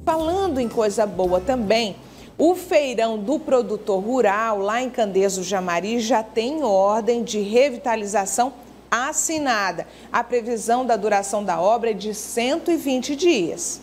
falando em coisa boa também, o feirão do produtor rural lá em Candeias do Jamari já tem ordem de revitalização assinada. A previsão da duração da obra é de 120 dias.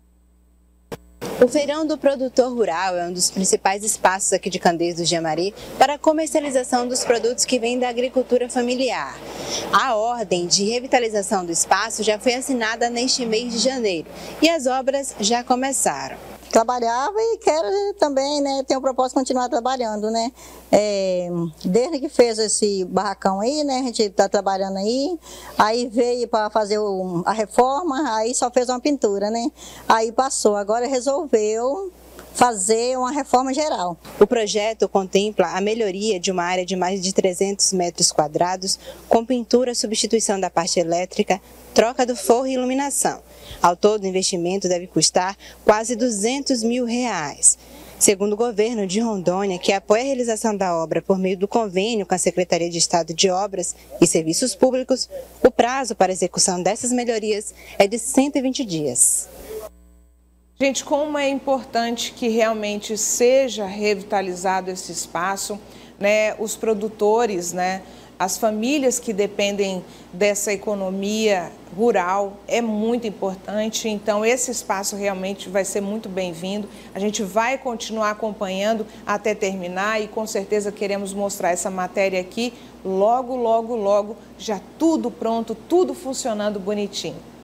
O Feirão do Produtor Rural é um dos principais espaços aqui de Candeias do Jamari para a comercialização dos produtos que vêm da agricultura familiar. A ordem de revitalização do espaço já foi assinada neste mês de janeiro e as obras já começaram. Trabalhava e quero também, né, tenho o propósito de continuar trabalhando, né, desde que fez esse barracão aí, né, a gente está trabalhando aí veio para fazer a reforma, aí só fez uma pintura, né, aí passou, agora resolveu fazer uma reforma geral. O projeto contempla a melhoria de uma área de mais de 300 metros quadrados, com pintura, substituição da parte elétrica, troca do forro e iluminação. Ao todo, o investimento deve custar quase R$200 mil. Segundo o governo de Rondônia, que apoia a realização da obra por meio do convênio com a Secretaria de Estado de Obras e Serviços Públicos, o prazo para a execução dessas melhorias é de 120 dias. Gente, como é importante que realmente seja revitalizado esse espaço, né? Os produtores, né? As famílias que dependem dessa economia rural é muito importante, então esse espaço realmente vai ser muito bem-vindo. A gente vai continuar acompanhando até terminar e com certeza queremos mostrar essa matéria aqui logo, logo, logo, já tudo pronto, tudo funcionando bonitinho.